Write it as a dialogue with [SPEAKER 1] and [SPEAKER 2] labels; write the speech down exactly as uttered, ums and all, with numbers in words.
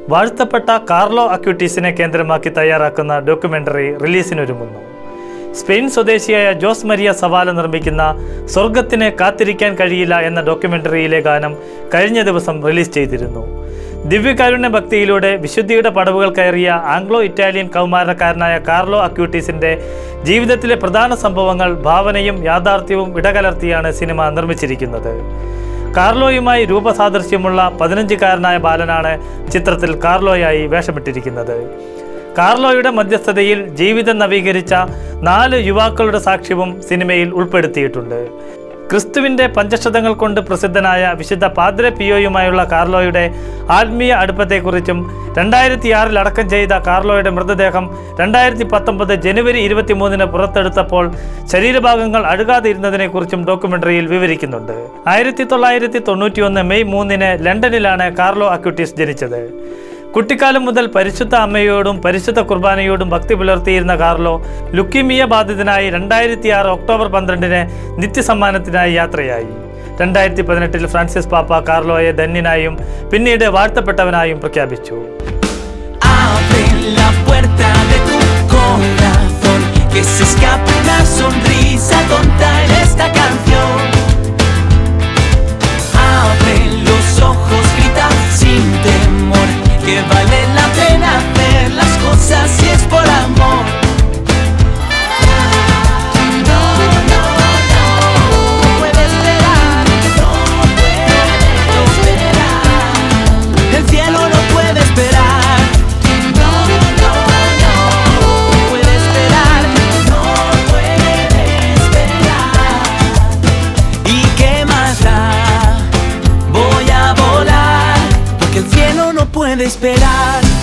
[SPEAKER 1] വാഴ്ത്തപ്പെട്ട കാർലോ അക്യൂട്ടീസിനെ കേന്ദ്രമാക്കി തയ്യാറാക്കുന്ന ഡോക്യുമെൻ്ററി റിലീസിനൊരുങ്ങുന്നു. സ്പെയിൻ സ്വദേശിയായ ജോസ് മരിയ സവാല നിർമ്മിക്കുന്ന സ്വർഗത്തിന് കാത്തിരിക്കാൻ കഴിയില്ല എന്ന ഡോക്യുമെൻ്ററിയിലെ ഗാനം കഴിഞ്ഞ ദിവസം റിലീസ് ചെയ്തിരുന്നു. ദിവ്യകാരുണ്യ ഭക്തിയിലൂടെ വിശുദ്ധിയുടെ പടവുകൾ കയറിയ ആംഗ്ലോ ഇറ്റാലിയൻ കൗമാരക്കാരനായ കാർലോ അക്യൂട്ടീസിൻ്റെ ജീവിതത്തിലെ പ്രധാന സംഭവങ്ങൾ ഭാവനയും യാഥാർത്ഥ്യവും ഇടകലർത്തിയാണ് സിനിമ നിർമ്മിച്ചിരിക്കുന്നത്. കാർലോയുമായി രൂപസാദൃശ്യമുള്ള പതിനഞ്ചുകാരനായ ബാലനാണ് ചിത്രത്തിൽ കാർലോയായി വേഷമിട്ടിരിക്കുന്നത്. കാർലോയുടെ മധ്യസ്ഥതയിൽ ജീവിതം നവീകരിച്ച നാല് യുവാക്കളുടെ സാക്ഷ്യവും സിനിമയിൽ ഉൾപ്പെടുത്തിയിട്ടുണ്ട്. ക്രിസ്തുവിൻ്റെ പഞ്ചശതങ്ങൾ കൊണ്ട് പ്രസിദ്ധനായ വിശുദ്ധ പാദ്രെ പിയോയുമായുള്ള കാർലോയുടെ ആത്മീയ അടുപ്പത്തെക്കുറിച്ചും രണ്ടായിരത്തി ആറിൽ അടക്കം ചെയ്ത കാർലോയുടെ മൃതദേഹം രണ്ടായിരത്തി പത്തൊമ്പത് ജനുവരി ഇരുപത്തി മൂന്നിന് പുറത്തെടുത്തപ്പോൾ ശരീരഭാഗങ്ങൾ അഴുകാതിരുന്നതിനെക്കുറിച്ചും ഡോക്യുമെൻ്ററിയിൽ വിവരിക്കുന്നുണ്ട്. ആയിരത്തി തൊള്ളായിരത്തി തൊണ്ണൂറ്റി ഒന്ന് മെയ് മൂന്നിന് ലണ്ടനിലാണ് കാർലോ അക്യൂട്ടീസ് ജനിച്ചത്. കുട്ടിക്കാലം മുതൽ പരിശുദ്ധ അമ്മയോടും പരിശുദ്ധ കുർബാനയോടും ഭക്തി പുലർത്തിയിരുന്ന കാർലോ ലുക്കീമിയ ബാധിതനായി രണ്ടായിരത്തി ആറ് ഒക്ടോബർ പന്ത്രണ്ടിന് നിത്യസമ്മാനത്തിനായി യാത്രയായി. രണ്ടായിരത്തി പതിനെട്ടിൽ ഫ്രാൻസിസ് പാപ്പ കാർലോയെ ധന്യനായും പിന്നീട് വാഴ്ത്തപ്പെട്ടവനായും പ്രഖ്യാപിച്ചു.
[SPEAKER 2] Que vale la pena hacer las cosas si es por amor. No, no, no, no puede esperar, no puede esperar. El cielo no puede esperar. No, no, no puede esperar, no puede esperar. ¿Y qué más da? Voy a volar, porque el cielo no puede esperar.